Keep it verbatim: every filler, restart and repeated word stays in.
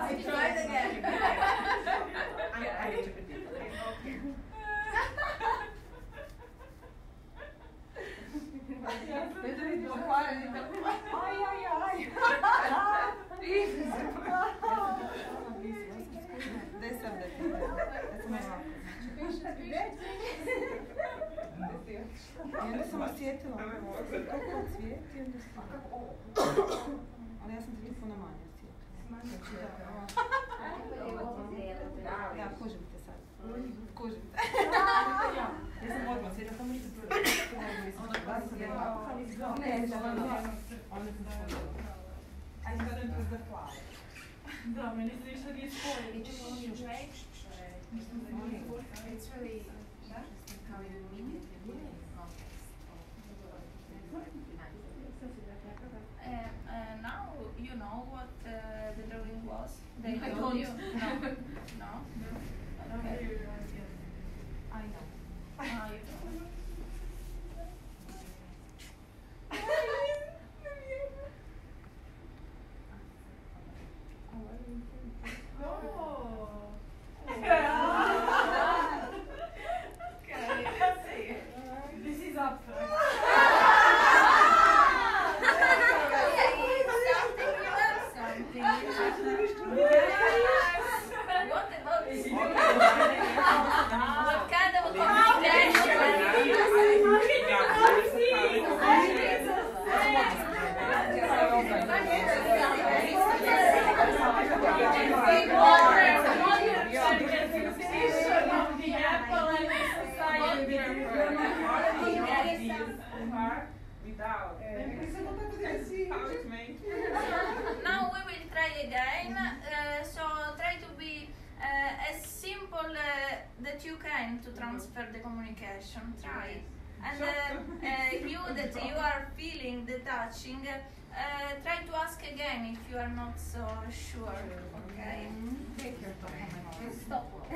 I tried again. I, I took a deep breath. Okay. Vedete fare ai ai ai. Desam da ti. Da sam ovako. I onda sam osjetila kako cvijeti i onda sam... Ali ja sam tri puno manje osjetila. Ja, kužim te sad. Kužim te. Ja sam odmah osjetila, samo nisam prvo. Ne, da vam ja. Onda sam čula. I got into the flower. Da, meni se ništa nije spojilo. It's really interesting how you immediately Uh, uh, now you know what uh, the drawing was? They I told don't. you? No. No? Okay. I know. Ah, you don't. This is up. What about this? What kind of communication? Without. Now we will try again. Uh, so try to be uh, as simple uh, that you can to transfer the communication. Try. And uh, uh, you that you are feeling the touching, uh, try to ask again if you are not so sure. Okay. Take your time. Stop.